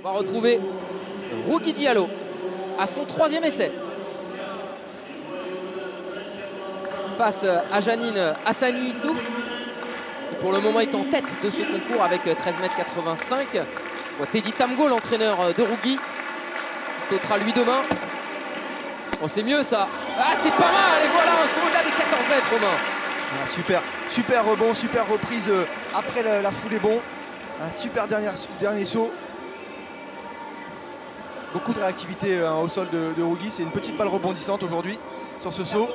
On va retrouver Rougui Diallo à son 3e essai. Face à Janine Hassani Issouf, qui pour le moment est en tête de ce concours avec 13,85 m. Teddy Tamgo, l'entraîneur de Rougui, sautera lui demain. Oh, c'est mieux ça. Ah, c'est pas mal. Et voilà, on saut au-delà des 14 mètres, Romain. Ah, super rebond, super reprise après la foulée bon. Un super dernier saut. Beaucoup de réactivité au sol de Rougui. C'est une petite balle rebondissante aujourd'hui sur ce saut.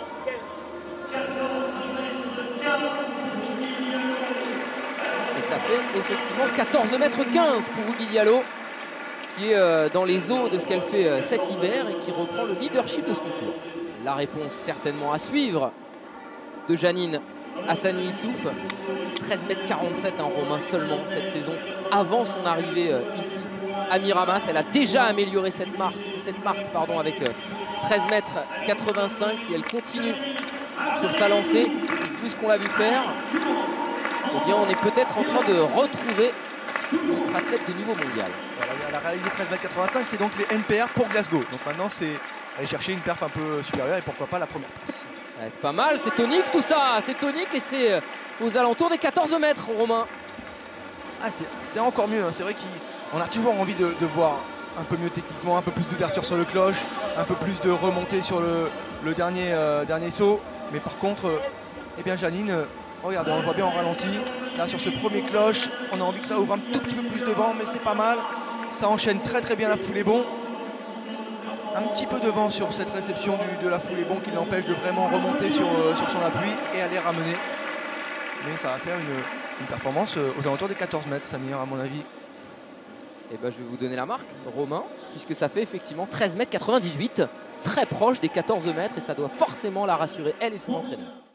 Et ça fait effectivement 14,15 m pour Rougui Diallo, qui est dans les eaux de ce qu'elle fait cet hiver et qui reprend le leadership de ce concours. La réponse certainement à suivre de Janine Hassani Issouf. 13,47 m en Romain seulement cette saison avant son arrivée ici à Miramas. Elle a déjà amélioré cette marque avec 13,85 m. Si elle continue sur sa lancée, plus qu'on l'a vu faire, eh bien on est peut-être en train de retrouver notre athlète de niveau mondial. Voilà, elle a réalisé 13,85 m, c'est donc les NPR pour Glasgow. Donc maintenant c'est aller chercher une perf un peu supérieure et pourquoi pas la première place. Ouais, c'est pas mal, c'est tonique tout ça, c'est tonique et c'est aux alentours des 14 mètres, Romain. Ah, c'est encore mieux, hein. C'est vrai qu'on a toujours envie de voir un peu mieux techniquement, un peu plus d'ouverture sur le cloche, un peu plus de remontée sur le dernier saut. Mais par contre, eh bien Janine, regardez, on le voit bien en ralenti. Là sur ce premier cloche, on a envie que ça ouvre un tout petit peu plus devant, mais c'est pas mal. Ça enchaîne très bien la foulée bon. Un petit peu devant sur cette réception de la foulée bon qui l'empêche de vraiment remonter sur son appui et aller ramener. Mais ça va faire une performance aux alentours des 14 mètres, Samir, à mon avis. Et ben, je vais vous donner la marque, Romain, puisque ça fait effectivement 13,98 m, très proche des 14 mètres, et ça doit forcément la rassurer, elle et son entraîneur.